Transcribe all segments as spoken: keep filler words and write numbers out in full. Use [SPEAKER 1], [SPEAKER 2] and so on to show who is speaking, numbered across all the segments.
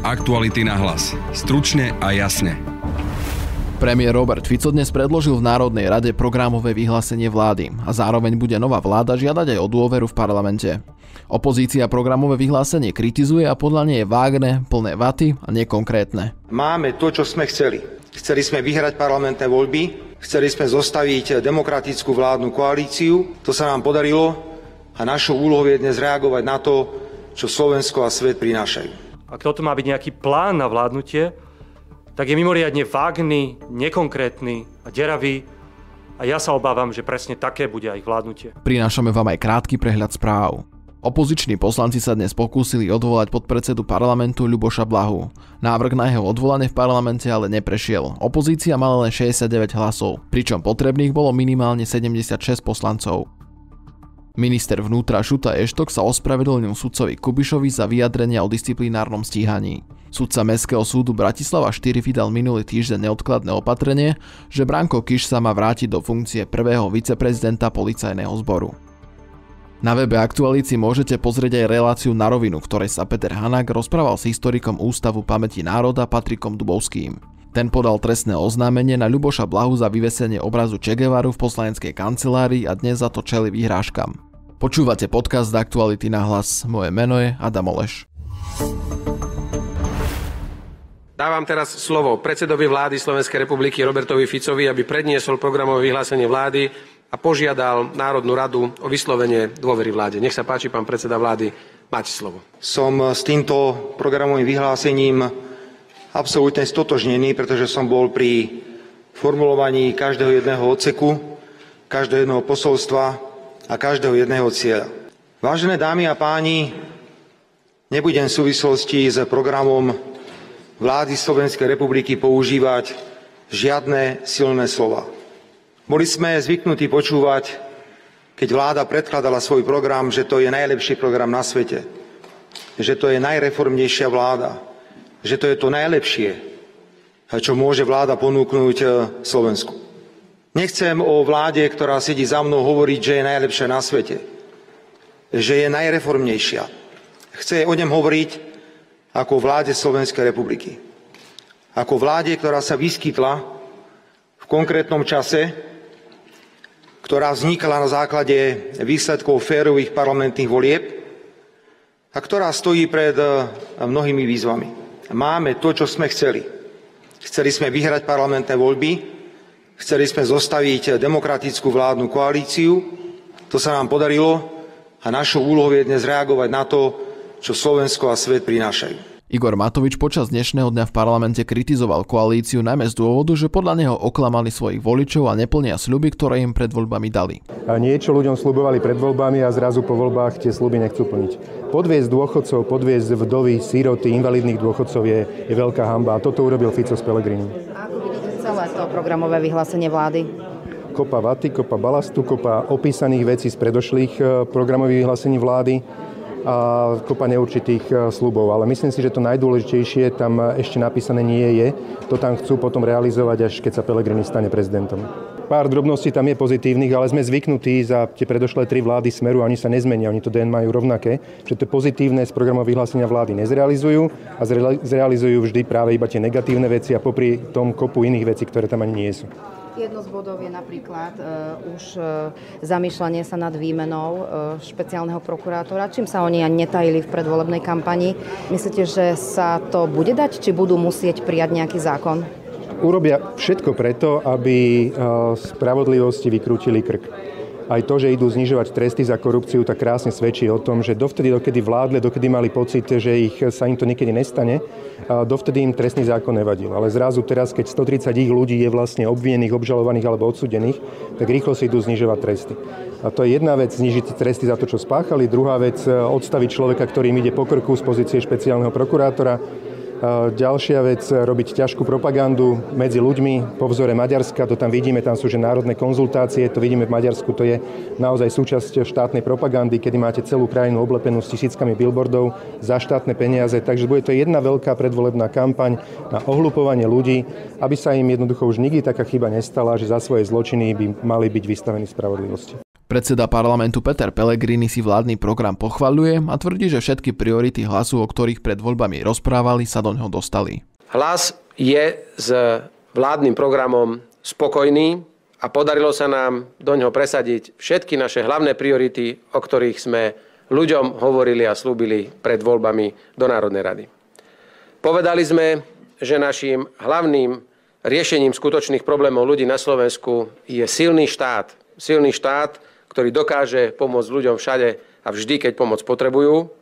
[SPEAKER 1] Aktuality na hlas. Stručne a jasne.
[SPEAKER 2] Premiér Robert Fico dnes predložil v Národnej rade programové vyhlásenie vlády a zároveň bude nová vláda žiadať aj o dôveru v parlamente. Opozícia programové vyhlásenie kritizuje a podľa nej je vágne, plné vaty a nekonkrétne.
[SPEAKER 3] Máme to, čo sme chceli. Chceli sme vyhrať parlamentné voľby, chceli sme zostaviť demokratickú vládnu koalíciu. To sa nám podarilo a našou úlohou je dnes reagovať na to, čo Slovensko a svet prinášajú.
[SPEAKER 4] Ak toto má byť nejaký plán na vládnutie, tak je mimoriadne vágný, nekonkrétny a deravý a ja sa obávam, že presne také bude aj vládnutie.
[SPEAKER 2] Prinášame vám aj krátky prehľad správ. Opoziční poslanci sa dnes pokúsili odvolať podpredsedu parlamentu Ľuboša Blahu. Návrh na jeho odvolanie v parlamente ale neprešiel. Opozícia mala len šesťdesiatdeväť hlasov, pričom potrebných bolo minimálne sedemdesiatšesť poslancov. Minister vnútra Šuta Eštok sa ospravedlnil sudcovi Kubišovi za vyjadrenia o disciplinárnom stíhaní. Sudca Mestského súdu Bratislava štyri vydal minulý týždeň neodkladné opatrenie, že Branko Kiš sa má vrátiť do funkcie prvého viceprezidenta policajného zboru. Na webe Aktuality môžete pozrieť aj reláciu Na rovinu, v ktorej sa Peter Hanák rozprával s historikom Ústavu pamäti národa Patrikom Dubovským. Ten podal trestné oznámenie na Ľuboša Blahu za vyvesenie obrazu Che Guevaru v poslaneckej kancelárii a dnes za to čelí vyhrážkam. Počúvate podcast Aktuality na hlas. Moje meno je Adam Oleš.
[SPEAKER 5] Dávam teraz slovo predsedovi vlády Slovenskej republiky Robertovi Ficovi, aby predniesol programové vyhlásenie vlády a požiadal Národnú radu o vyslovenie dôvery vláde. Nech sa páči, pán predseda vlády, máte slovo.
[SPEAKER 3] Som s týmto programovým vyhlásením absolútne stotožnený, pretože som bol pri formulovaní každého jedného odseku, každého jedného posolstva a každého jedného cieľa. Vážené dámy a páni, nebudem v súvislosti s programom vlády Slovenskej republiky používať žiadne silné slova. Boli sme zvyknutí počúvať, keď vláda predkladala svoj program, že to je najlepší program na svete, že to je najreformnejšia vláda, že to je to najlepšie, čo môže vláda ponúknuť Slovensku. Nechcem o vláde, ktorá sedí za mnou, hovoriť, že je najlepšia na svete, že je najreformnejšia. Chce o ňom hovoriť ako o vláde Slovenskej republiky. Ako vláde, ktorá sa vyskytla v konkrétnom čase, ktorá vznikla na základe výsledkov férových parlamentných volieb a ktorá stojí pred mnohými výzvami. Máme to, čo sme chceli. Chceli sme vyhrať parlamentné voľby, chceli sme zostaviť demokratickú vládnu koalíciu. To sa nám podarilo a našou úlohou je dnes reagovať na to, čo Slovensko a svet prinášajú.
[SPEAKER 2] Igor Matovič počas dnešného dňa v parlamente kritizoval koalíciu najmä z dôvodu, že podľa neho oklamali svojich voličov a neplnia sľuby, ktoré im pred voľbami dali.
[SPEAKER 6] A niečo ľuďom sľubovali pred voľbami a zrazu po voľbách tie sľuby nechcú plniť. Podviesť dôchodcov, podviesť vdovy, síroty, invalidných dôchodcov je, je veľká hanba a toto urobil Fico s Pellegrinim.
[SPEAKER 7] A ako vidíte celé to programové vyhlásenie vlády?
[SPEAKER 6] Kopa vaty, kopa balastu, kopa opísaných vecí z predošlých programových vyhlásení vlády a kopa neurčitých sľubov. Ale myslím si, že to najdôležitejšie tam ešte napísané nie je. To tam chcú potom realizovať, až keď sa Pellegrini stane prezidentom. Pár drobností tam je pozitívnych, ale sme zvyknutí za tie predošlé tri vlády Smeru a oni sa nezmenia, oni to dé en majú rovnaké, že to pozitívne z programového vyhlásenia vlády nezrealizujú a zrealizujú vždy práve iba tie negatívne veci a popri tom kopu iných vecí, ktoré tam ani nie sú.
[SPEAKER 7] Jedno z bodov je napríklad uh, už uh, zamýšľanie sa nad výmenou uh, špeciálneho prokurátora. Čím sa oni ani netajili v predvolebnej kampani? Myslíte, že sa to bude dať, či budú musieť prijať nejaký zákon?
[SPEAKER 6] Urobia všetko preto, aby uh, spravodlivosti vykrútili krk. Aj to, že idú znižovať tresty za korupciu, tak krásne svedčí o tom, že dovtedy, dokedy vládli, dokedy mali pocit, že ich, sa im to niekedy nestane, dovtedy im trestný zákon nevadil. Ale zrazu teraz, keď stotridsať ich ľudí je vlastne obvinených, obžalovaných alebo odsúdených, tak rýchlo si idú znižovať tresty. A to je jedna vec, znižiť tresty za to, čo spáchali. Druhá vec, odstaviť človeka, ktorým ide po krku z pozície špeciálneho prokurátora. Ďalšia vec, robiť ťažkú propagandu medzi ľuďmi po vzore Maďarska, to tam vidíme, tam sú že národné konzultácie, to vidíme v Maďarsku, to je naozaj súčasť štátnej propagandy, kedy máte celú krajinu oblepenú s tisíckami billboardov za štátne peniaze, takže bude to jedna veľká predvolebná kampaň na ohlupovanie ľudí, aby sa im jednoducho už nikdy taká chyba nestala, že za svoje zločiny by mali byť vystavení spravodlivosti.
[SPEAKER 2] Predseda parlamentu Peter Pellegrini si vládny program pochvaľuje a tvrdí, že všetky priority Hlasu, o ktorých pred voľbami rozprávali, sa do ňoho dostali.
[SPEAKER 5] Hlas je s vládnym programom spokojný a podarilo sa nám do ňoho presadiť všetky naše hlavné priority, o ktorých sme ľuďom hovorili a slúbili pred voľbami do Národnej rady. Povedali sme, že naším hlavným riešením skutočných problémov ľudí na Slovensku je silný štát. Silný štát, ktorý dokáže pomôcť ľuďom všade a vždy, keď pomoc potrebujú.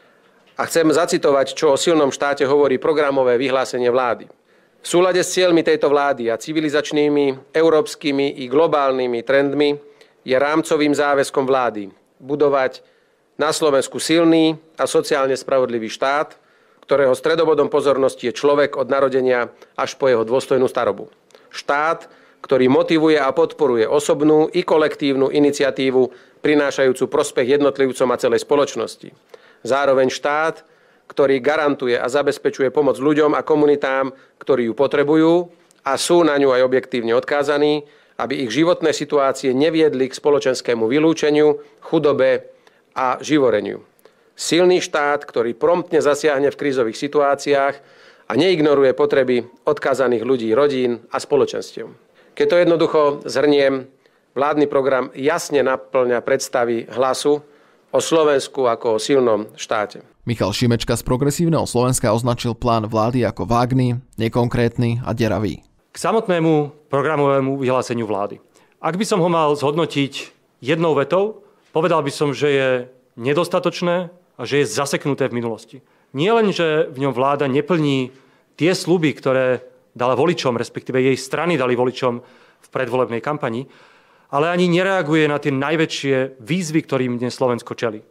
[SPEAKER 5] A chcem zacitovať, čo o silnom štáte hovorí programové vyhlásenie vlády. V súlade s cieľmi tejto vlády a civilizačnými, európskymi i globálnymi trendmi je rámcovým záväzkom vlády budovať na Slovensku silný a sociálne spravodlivý štát, ktorého stredobodom pozornosti je človek od narodenia až po jeho dôstojnú starobu. Štát, ktorý motivuje a podporuje osobnú i kolektívnu iniciatívu prinášajúcu prospech jednotlivcom a celej spoločnosti. Zároveň štát, ktorý garantuje a zabezpečuje pomoc ľuďom a komunitám, ktorí ju potrebujú a sú na ňu aj objektívne odkázaní, aby ich životné situácie neviedli k spoločenskému vylúčeniu, chudobe a živoreniu. Silný štát, ktorý promptne zasiahne v krízových situáciách a neignoruje potreby odkázaných ľudí, rodín a spoločenstiev. Keď to jednoducho zhrniem, vládny program jasne naplňa predstavy Hlasu o Slovensku ako o silnom štáte.
[SPEAKER 2] Michal Šimečka z Progresívneho Slovenska označil plán vlády ako vágny, nekonkrétny a deravý.
[SPEAKER 4] K samotnému programovému vyhláseniu vlády. Ak by som ho mal zhodnotiť jednou vetou, povedal by som, že je nedostatočné a že je zaseknuté v minulosti. Nie len, že v ňom vláda neplní tie sľuby, ktoré dala voličom, respektíve jej strany dali voličom v predvolebnej kampani, ale ani nereaguje na tie najväčšie výzvy, ktorým dnes Slovensko čelí.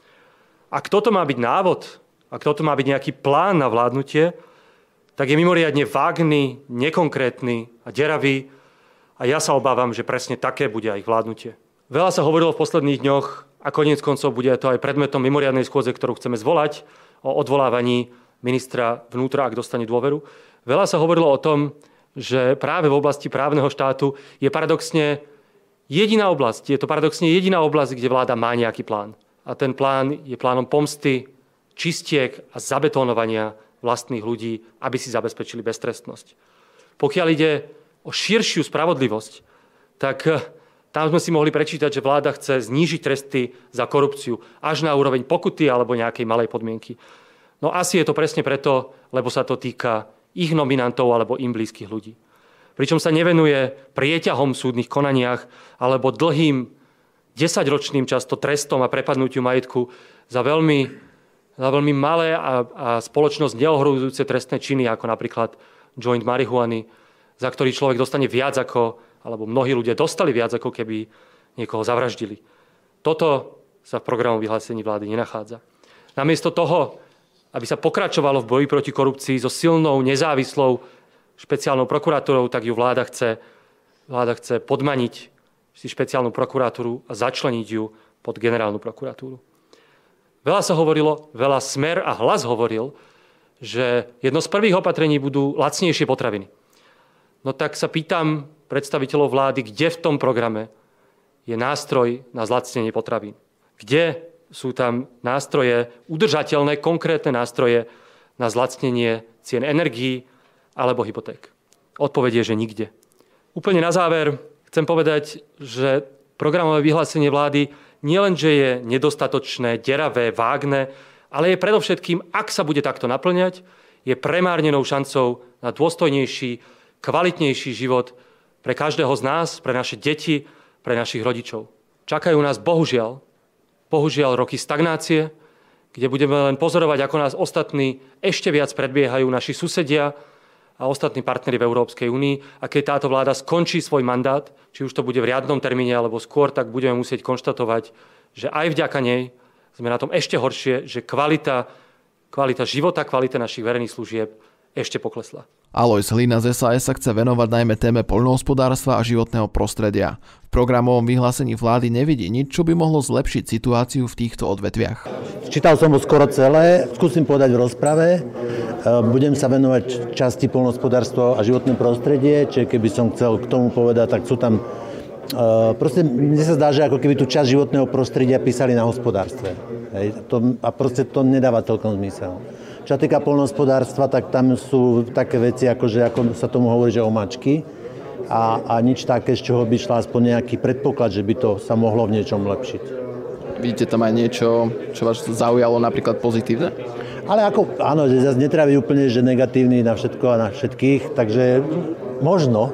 [SPEAKER 4] Ak toto má byť návod, ak toto má byť nejaký plán na vládnutie, tak je mimoriadne vágny, nekonkrétny a deravý a ja sa obávam, že presne také bude aj vládnutie. Veľa sa hovorilo v posledných dňoch a koniec koncov bude to aj predmetom mimoriadnej schôdze, ktorú chceme zvolať, o odvolávaní ministra vnútra, ak dostane dôveru. Veľa sa hovorilo o tom, že práve v oblasti právneho štátu je paradoxne jediná oblasť, je to paradoxne jediná oblasť, kde vláda má nejaký plán. A ten plán je plánom pomsty, čistiek a zabetónovania vlastných ľudí, aby si zabezpečili beztrestnosť. Pokiaľ ide o širšiu spravodlivosť, tak tam sme si mohli prečítať, že vláda chce znížiť tresty za korupciu až na úroveň pokuty alebo nejakej malej podmienky. No asi je to presne preto, lebo sa to týka ich nominantov alebo im blízkych ľudí. Pričom sa nevenuje prieťahom v súdnych konaniach alebo dlhým desaťročným často trestom a prepadnutiu majetku za veľmi, za veľmi malé a, a spoločnosť neohrozujúce trestné činy, ako napríklad joint marihuany, za ktorý človek dostane viac ako, alebo mnohí ľudia dostali viac, ako keby niekoho zavraždili. Toto sa v programovom vyhlásení vlády nenachádza. Namiesto toho, aby sa pokračovalo v boji proti korupcii so silnou, nezávislou špeciálnou prokuratúrou, tak ju vláda chce, vláda chce podmaniť si špeciálnu prokuratúru a začleniť ju pod generálnu prokuratúru. Veľa sa hovorilo, veľa Smer a Hlas hovoril, že jedno z prvých opatrení budú lacnejšie potraviny. No tak sa pýtam predstaviteľov vlády, kde v tom programe je nástroj na zlacnenie potravín. Kde sú tam nástroje, udržateľné, konkrétne nástroje na zlacnenie cien energií alebo hypoték. Odpoveď je, že nikde. Úplne na záver chcem povedať, že programové vyhlásenie vlády nielenže je nedostatočné, deravé, vágne, ale je predovšetkým, ak sa bude takto naplňať, je premárnenou šancou na dôstojnejší, kvalitnejší život pre každého z nás, pre naše deti, pre našich rodičov. Čakajú nás bohužiaľ, bohužiaľ roky stagnácie, kde budeme len pozorovať, ako nás ostatní ešte viac predbiehajú naši susedia a ostatní partneri v Európskej únii. A keď táto vláda skončí svoj mandát, či už to bude v riadnom termíne alebo skôr, tak budeme musieť konštatovať, že aj vďaka nej sme na tom ešte horšie, že kvalita, kvalita života, kvalita našich verejných služieb ešte poklesla.
[SPEAKER 2] Alojz Hlina z es a es sa chce venovať najmä téme poľnohospodárstva a životného prostredia. V programovom vyhlásení vlády nevidí nič, čo by mohlo zlepšiť situáciu v týchto odvetviach.
[SPEAKER 8] Čítal som ho skoro celé, skúsim povedať v rozprave. Budem sa venovať časti poľnohospodárstva a životné prostredie, čiže keby som chcel k tomu povedať, tak sú tam proste mne sa zdá, že ako keby tú časť životného prostredia písali na hospodárstve. Hej, to, a proste to nedáva celkom zmysel. Čo sa týka poľnohospodárstva, tak tam sú také veci, ako, že, ako sa tomu hovorí, že omáčky a, a nič také, z čoho by šla aspoň nejaký predpoklad, že by to sa mohlo v niečom lepšiť.
[SPEAKER 2] Vidíte tam aj niečo, čo vás zaujalo napríklad pozitívne?
[SPEAKER 8] Ale ako, áno, že zase netreba byť úplne, že negatívny na všetko a na všetkých, takže možno,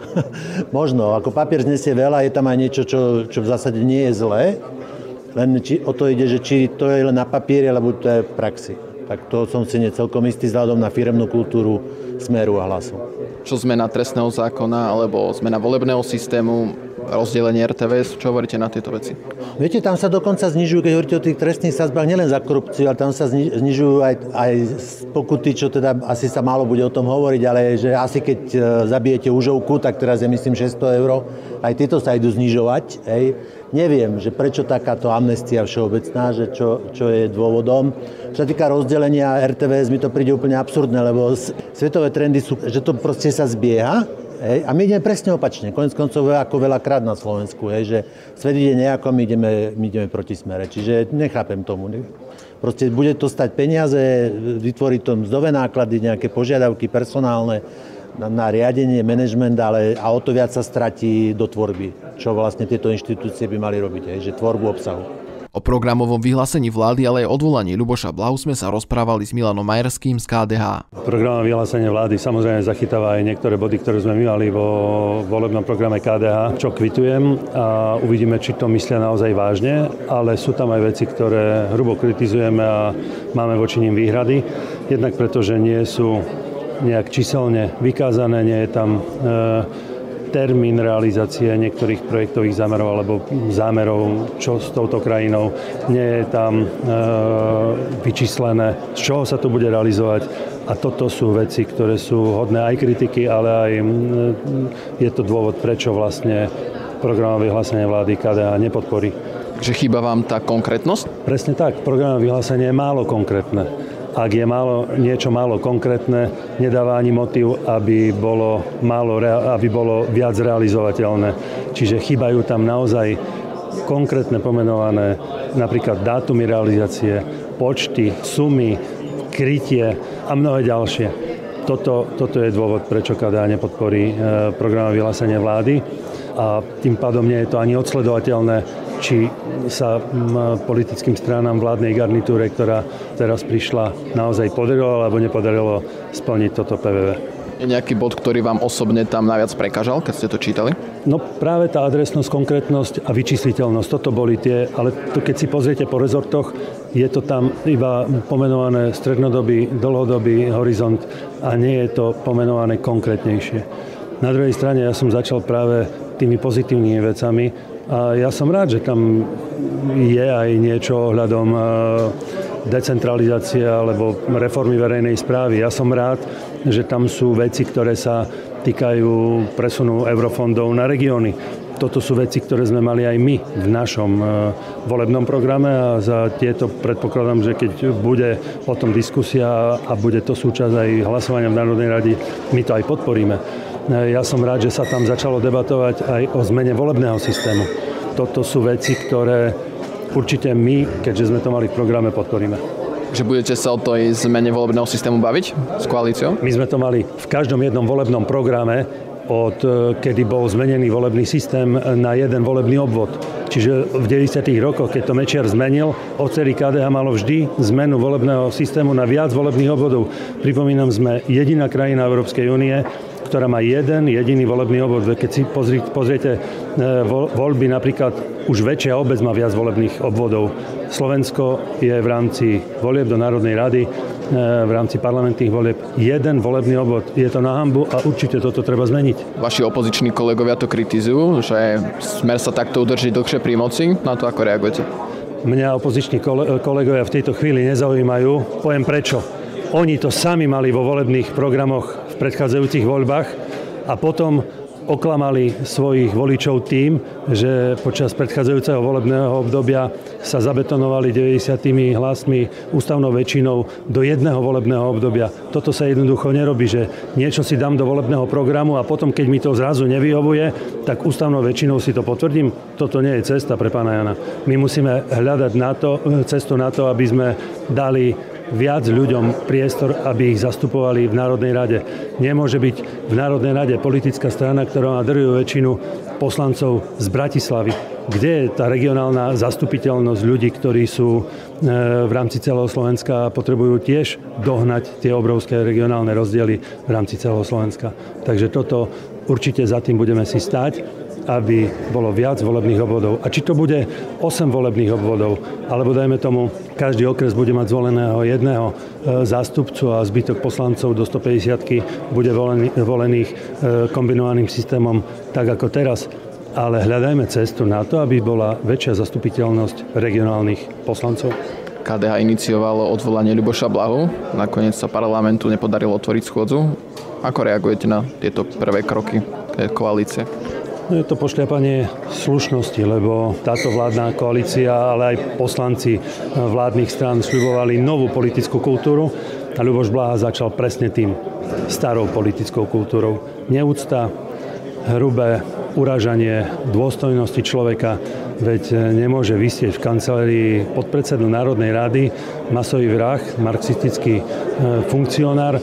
[SPEAKER 8] možno, ako papier znesie veľa, je tam aj niečo, čo, čo v zásade nie je zlé, len či, o to ide, že či to je len na papieri, alebo to je v praxi. Tak to som si nie celkom istý vzhľadom na firemnú kultúru Smeru a Hlasu.
[SPEAKER 2] Čo zmena trestného zákona, alebo zmena volebného systému, rozdelenie er té vé es, čo hovoríte na tieto veci?
[SPEAKER 8] Viete, tam sa dokonca znižujú, keď hovoríte o tých trestných sadzbách, nielen za korupciu, ale tam sa znižujú aj, aj pokuty, čo teda asi sa málo bude o tom hovoriť, ale že asi keď zabijete užovku, tak teraz je myslím šesťsto eur, aj tieto sa idú znižovať. Hej. Neviem, že prečo takáto amnestia všeobecná, že čo, čo je dôvodom. Čo sa týka rozdelenia er té vé es, mi to príde úplne absurdné, lebo svetové trendy sú, že to proste sa zbieha. Hej, a my ideme presne opačne. Koniec koncov ako veľakrát na Slovensku, hej, že svet ide nejako, my ideme, my ideme proti smere. Čiže nechápem tomu. Proste bude to stať peniaze, vytvoriť to mzdové náklady, nejaké požiadavky personálne na, na riadenie, manažment, ale a o to viac sa stratí do tvorby, čo vlastne tieto inštitúcie by mali robiť, hej, že tvorbu obsahu.
[SPEAKER 2] O programovom vyhlásení vlády, ale aj odvolaní Ľuboša Blahu sme sa rozprávali s Milanom Majerským z ká dé há.
[SPEAKER 9] Programové vyhlásenie vlády samozrejme zachytáva aj niektoré body, ktoré sme my mali vo volebnom programe ká dé há, čo kvitujem a uvidíme, či to myslia naozaj vážne, ale sú tam aj veci, ktoré hrubo kritizujeme a máme voči nim výhrady. Jednak preto, že nie sú nejak číselne vykázané, nie je tam e, termín realizácie niektorých projektových zámerov alebo zámerov, čo s touto krajinou. Nie je tam e, vyčíslené, z čoho sa to bude realizovať. A toto sú veci, ktoré sú hodné aj kritiky, ale aj e, je to dôvod, prečo vlastne programové vyhlásenie vlády ká dé há nepodporí.
[SPEAKER 2] Takže chýba vám tá konkrétnosť?
[SPEAKER 9] Presne tak. Programové vyhlásenie je málo konkrétne. Ak je málo, niečo málo konkrétne, nedáva ani motív, aby bolo, málo, aby bolo viac realizovateľné. Čiže chýbajú tam naozaj konkrétne pomenované napríklad dátumy realizácie, počty, sumy, krytie a mnohé ďalšie. Toto, toto je dôvod, prečo ká dé há nepodporí programové vyhlásenie vlády a tým pádom nie je to ani odsledovateľné, či sa politickým stranám vládnej garnitúre, ktorá teraz prišla, naozaj podarilo alebo nepodarilo splniť toto pé vé vé.
[SPEAKER 2] Je nejaký bod, ktorý vám osobne tam najviac prekážal, keď ste to čítali?
[SPEAKER 9] No práve tá adresnosť, konkrétnosť a vyčísliteľnosť, toto boli tie, ale to keď si pozriete po rezortoch, je to tam iba pomenované strednodobý, dlhodobý horizont a nie je to pomenované konkrétnejšie. Na druhej strane ja som začal práve tými pozitívnymi vecami, a ja som rád, že tam je aj niečo ohľadom decentralizácie alebo reformy verejnej správy. Ja som rád, že tam sú veci, ktoré sa týkajú presunu eurofondov na regióny. Toto sú veci, ktoré sme mali aj my v našom volebnom programe a za tieto predpokladám, že keď bude o tom diskusia a bude to súčasť aj hlasovania v Národnej rade, my to aj podporíme. Ja som rád, že sa tam začalo debatovať aj o zmene volebného systému. Toto sú veci, ktoré určite my, keďže sme to mali v programe, podporíme.
[SPEAKER 2] Že budete sa o tej zmene volebného systému baviť s koalíciou?
[SPEAKER 9] My sme to mali v každom jednom volebnom programe, od kedy bol zmenený volebný systém na jeden volebný obvod. Čiže v deväťdesiatych rokoch, keď to Mečiar zmenil, odtedy ká dé há malo vždy zmenu volebného systému na viac volebných obvodov. Pripomínam, sme jediná krajina Európskej únie, ktorá má jeden jediný volebný obvod. Keď si pozri, pozriete voľby, napríklad už väčšia obec má viac volebných obvodov. Slovensko je v rámci volieb do Národnej rady, v rámci parlamentných volieb jeden volebný obvod. Je to na hanbu a určite toto treba zmeniť.
[SPEAKER 2] Vaši opoziční kolegovia to kritizujú, že Smer sa takto udrží dlhšie pri moci. Na to ako reagujete?
[SPEAKER 9] Mňa opoziční kolegovia v tejto chvíli nezaujímajú. Poviem prečo. Oni to sami mali vo volebných programoch v predchádzajúcich voľbách a potom oklamali svojich voličov tým, že počas predchádzajúceho volebného obdobia sa zabetonovali deväťdesiatimi hlasmi ústavnou väčšinou do jedného volebného obdobia. Toto sa jednoducho nerobí, že niečo si dám do volebného programu a potom, keď mi to zrazu nevyhovuje, tak ústavnou väčšinou si to potvrdím. Toto nie je cesta pre pána Jana. My musíme hľadať na to, cestu na to, aby sme dali viac ľuďom priestor, aby ich zastupovali v Národnej rade. Nemôže byť v Národnej rade politická strana, ktorá má drvivú väčšinu poslancov z Bratislavy. Kde je tá regionálna zastupiteľnosť ľudí, ktorí sú v rámci celého Slovenska a potrebujú tiež dohnať tie obrovské regionálne rozdiely v rámci celého Slovenska. Takže toto určite za tým budeme si stáť, aby bolo viac volebných obvodov. A či to bude osem volebných obvodov, alebo dajme tomu, každý okres bude mať zvoleného jedného zástupcu a zbytok poslancov do stopäťdesiatky bude volený, volených kombinovaným systémom, tak ako teraz. Ale hľadajme cestu na to, aby bola väčšia zastupiteľnosť regionálnych poslancov.
[SPEAKER 2] ká dé há iniciovalo odvolanie Ľuboša Blahu. Nakoniec sa parlamentu nepodarilo otvoriť schôdzu. Ako reagujete na tieto prvé kroky koalície?
[SPEAKER 9] Je to pošľapanie slušnosti, lebo táto vládna koalícia, ale aj poslanci vládnych strán sľubovali novú politickú kultúru a Ľuboš Blaha začal presne tým starou politickou kultúrou. Neúcta, hrubé urážanie dôstojnosti človeka, veď nemôže vysieť v kancelárii podpredsedu Národnej rady masový vrah, marxistický funkcionár,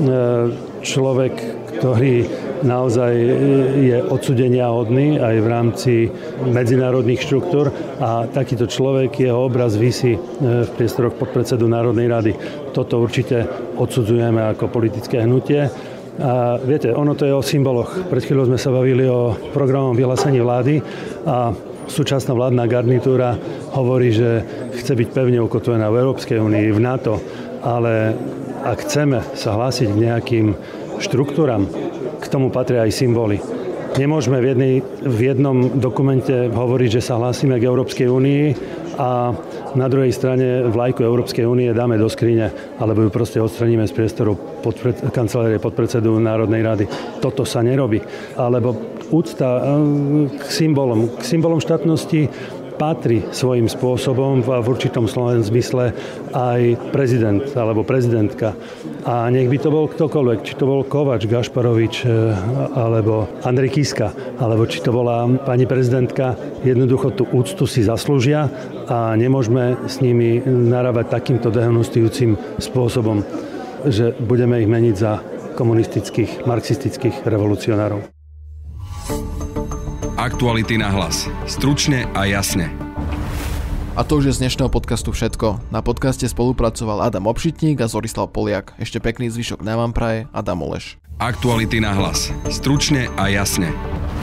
[SPEAKER 9] človek, ktorý naozaj je odsúdenia hodný aj v rámci medzinárodných štruktúr a takýto človek, jeho obraz visí v priestoroch podpredsedu Národnej rady. Toto určite odsudzujeme ako politické hnutie. A viete, ono to je o symboloch. Pred chvíľou sme sa bavili o programovom vyhlásení vlády a súčasná vládna garnitúra hovorí, že chce byť pevne ukotvená v Európskej únii, v NATO, ale ak chceme sa hlásiť k nejakým štruktúram, k tomu patria aj symboly. Nemôžeme v, jednej, v jednom dokumente hovoriť, že sa hlásime k Európskej únii a na druhej strane vlajku Európskej únie dáme do skrine, alebo ju proste odstraníme z priestoru podpred, kancelárie podpredsedu Národnej rady. Toto sa nerobí. Alebo úcta k symbolom, k symbolom štátnosti patrí svojím spôsobom v určitom slovenskom zmysle aj prezident alebo prezidentka. A nech by to bol ktokoľvek, či to bol Kovač, Gašparovič alebo Andrej Kiska, alebo či to bola pani prezidentka, jednoducho tú úctu si zaslúžia a nemôžeme s nimi narábať takýmto dehonestujúcim spôsobom, že budeme ich meniť za komunistických, marxistických revolucionárov.
[SPEAKER 1] Aktuality na hlas. Stručne a jasne.
[SPEAKER 2] A to už je z dnešného podcastu všetko. Na podcaste spolupracoval Adam Obšitník a Zorislav Poliak. Ešte pekný zvyšok nám vám praje Adam Oleš.
[SPEAKER 1] Aktuality na hlas. Stručne a jasne.